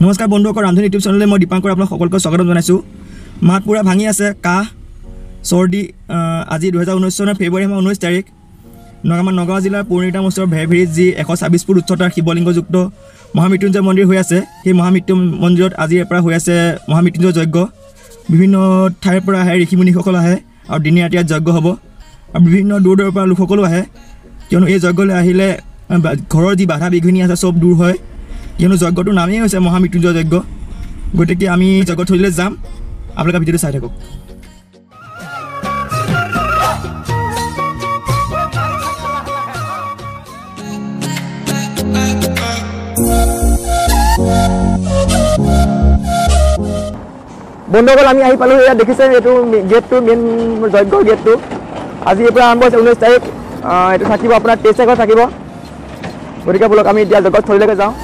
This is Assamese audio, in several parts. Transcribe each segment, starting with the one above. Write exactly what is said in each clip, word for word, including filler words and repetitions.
নমস্কাৰ বন্ধুসকল, ৰান্ধনী ইউটিউব চেনেললৈ মই দীপাংকৰ আপোনাক সকলোকে স্বাগতম জনাইছোঁ। মাত পুৰা ভাঙি আছে, কাহ চৰ্দি। আজি দুহেজাৰ ঊনৈছ চনৰ ফেব্ৰুৱাৰী মাহ ঊনৈছ তাৰিখ আমাৰ নগাঁও জিলাৰ পৌৰ্ণিতা মষ্টৰ ভেৰভেৰিত যি এশ ছাব্বিছ ফুট উচ্চতাৰ শিৱলিংগযুক্ত মহামৃত্যুঞ্জয় মন্দিৰ হৈ আছে, সেই মহামৃত্যু মন্দিৰত আজিৰ পৰা হৈ আছে মহামৃত্যুঞ্জয় যজ্ঞ। বিভিন্ন ঠাইৰ পৰা আহে ঋষিমুনিসকল আহে আৰু দিনে ৰাতি ইয়াত যজ্ঞ হ'ব আৰু বিভিন্ন দূৰ দূৰৰ পৰা লোকসকলো আহে, কিয়নো এই যজ্ঞলৈ আহিলে ঘৰৰ যি বাধা বিঘিনি আছে চব দূৰ হয়, কিয়নো যজ্ঞটোৰ নামেই হৈছে মহামৃত্যুঞ্জয় যজ্ঞ। গতিকে আমি যজ্ঞথলীলৈ যাম, আপোনালোকে ভিডিঅ'টো চাই থাকক। বন্ধুসকল, আমি আহি পালোঁ। ইয়াত দেখিছে এইটো গেটটো, মেইন যজ্ঞৰ গেটটো। আজিৰ পৰা আৰম্ভ হৈছে ঊনৈছ তাৰিখ। এইটো থাকিব আপোনাৰ তেইছ তাৰিখত থাকিব। গতিকে বলক আমি এতিয়া যজ্ঞস্থলীলৈকে যাওঁ।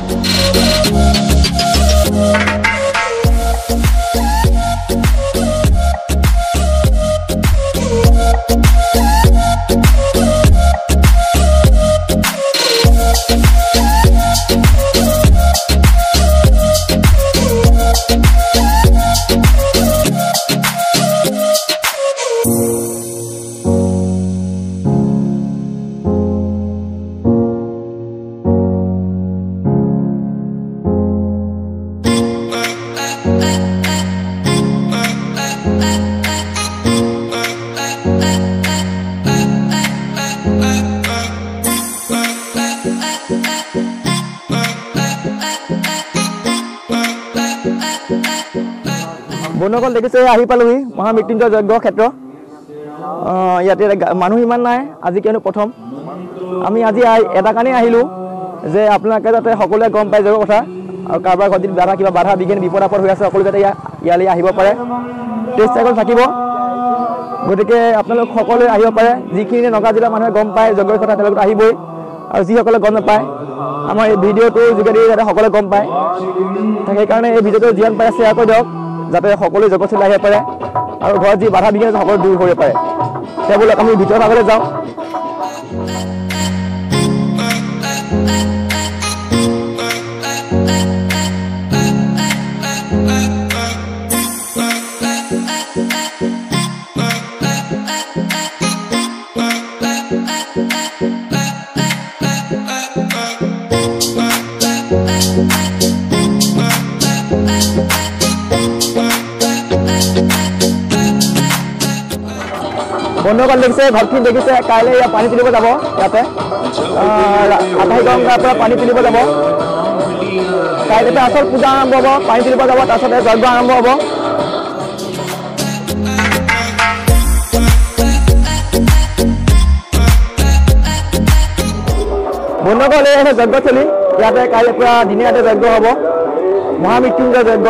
বন্ধুসকল দেখিছে, আহি পালোহি মহামৃত্যুঞ্জয় যজ্ঞ ক্ষেত্ৰ। ইয়াতে মানুহ ইমান নাই আজি, কিয়নো প্ৰথম আমি আজি এটা কাৰণেই আহিলোঁ যে আপোনালোকে যাতে সকলোৱে গম পাই যাব কথা, আৰু কাৰোবাৰ ঘৰত যদি বাধা কিবা বাধা বিঘিনি বিপদ আপদ হৈ আছে, সকলো যাতে ইয়ালৈ আহিব পাৰে। তেইছ তাৰিখত থাকিব। গতিকে আপোনালোক সকলোৱে আহিব পাৰে। যিখিনি নগাঁও জিলাৰ মানুহে গম পায় যজ্ঞৰ কথা, তেওঁলোকে আহিবই, আৰু যিসকলে গম নাপায় আমাৰ এই ভিডিঅ'টোৰ যোগেদি যাতে সকলোৱে গম পায়, সেইকাৰণে এই ভিডিঅ'টো যিমান পাৰে শ্বেয়াৰ কৰি দিয়ক, যাতে সকলোৱে যজ্ঞস্থলীলৈ আহিব পাৰে আৰু ঘৰত যি বাধা বিঘিনি আছে সকলো দূৰ কৰিব পাৰে। সেইবিলাক আমি ভিতৰৰ ভাগলৈ যাওঁ। বন্ধুসকল দেখিছে, ঘৰখিনি দেখিছে, কাইলৈ ইয়াত পানী তুলিব যাব। ইয়াতে আধাই গংগাৰ পৰা পানী তুলিব যাব। কাইলৈ আচল পূজা আৰম্ভ হ'ব, পানী তুলিব যাব, তাৰপিছতে যজ্ঞ আৰম্ভ হ'ব। বন্ধুসকল এই যজ্ঞস্থলী, ইয়াতে কাইলৈ পৰা দিনে ৰাতি যজ্ঞ হ'ব, মহামৃত্যুঞ্জয় যজ্ঞ।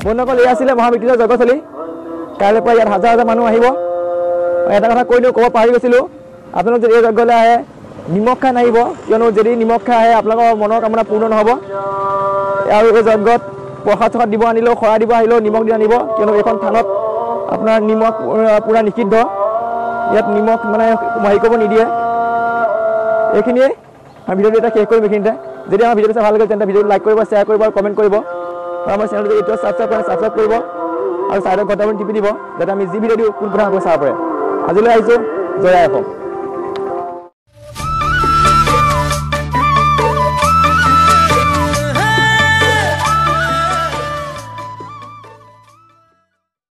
বন্ধুসকল এই আছিলে মহামৃত্যুঞ্জয় যজ্ঞস্থলী কাইলৈৰ পৰা ইয়াত হাজাৰ হাজাৰ মানুহ আহিব এটা কথা কৈ দিওঁ ক'ব পাহৰি গৈছিলোঁ আপোনালোক যদি এই যজ্ঞলৈ আহে নিমখ খাই নাহিব কিয়নো যদি নিমখ খাই আহে আপোনালোকৰ মনৰ কামনা পূৰ্ণ নহ'ব আৰু এই যজ্ঞত প্ৰসাদ চসাদ দিব আনিলেও শৰাই দিব আহিলেও নিমখ দি আনিব কিয়নো এইখন থানত আপোনাৰ নিমখ পূৰা নিষিদ্ধ ইয়াত নিমখ মানে হেৰি কৰিব নিদিয়ে এইখিনিয়ে আমি ভিডিঅ'টো এটা শেষ কৰিম এইখিনিতে যদি আমাৰ ভিডিঅ'টো চাই ভাল লাগে তেন্তে ভিডিঅ'টো লাইক কৰিব শ্বেয়াৰ কৰিব আৰু কমেণ্ট কৰিব আৰু আমাৰ চেনেলটো এইটো ছাবস্ক্ৰাইব কৰে ছাবস্ক্ৰাইব কৰিব আৰু চাইডত ঘণ্টামান টিপি দিব যাতে আমি যি ভিডিঅ' দিওঁ কোন কথা চাব পাৰে আজিলৈ আহিছোঁ জয় আই অসম।